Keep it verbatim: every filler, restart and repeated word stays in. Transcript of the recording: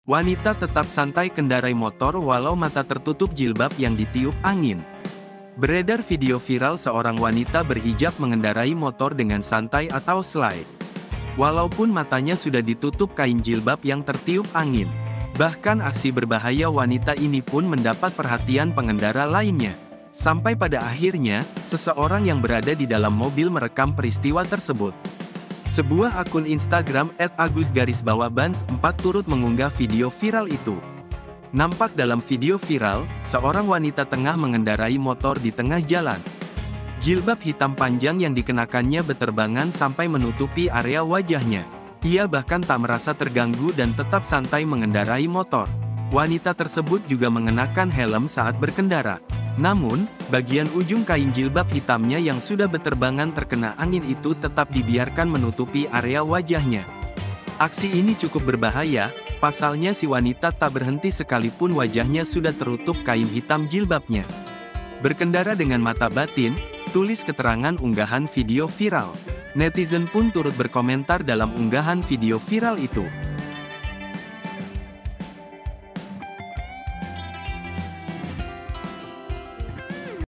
Wanita tetap santai kendarai motor walau mata tertutup jilbab yang ditiup angin. Beredar video viral seorang wanita berhijab mengendarai motor dengan santai atau slide. Walaupun matanya sudah ditutup kain jilbab yang tertiup angin. Bahkan aksi berbahaya wanita ini pun mendapat perhatian pengendara lainnya. Sampai pada akhirnya, seseorang yang berada di dalam mobil merekam peristiwa tersebut. Sebuah akun Instagram et agus garis bawah bans empat turut mengunggah video viral itu. Nampak dalam video viral, seorang wanita tengah mengendarai motor di tengah jalan. Jilbab hitam panjang yang dikenakannya beterbangan sampai menutupi area wajahnya. Ia bahkan tak merasa terganggu dan tetap santai mengendarai motor. Wanita tersebut juga mengenakan helm saat berkendara. Namun, bagian ujung kain jilbab hitamnya yang sudah beterbangan terkena angin itu tetap dibiarkan menutupi area wajahnya. Aksi ini cukup berbahaya, pasalnya si wanita tak berhenti sekalipun wajahnya sudah tertutup kain hitam jilbabnya. Berkendara dengan mata batin, tulis keterangan unggahan video viral. Netizen pun turut berkomentar dalam unggahan video viral itu.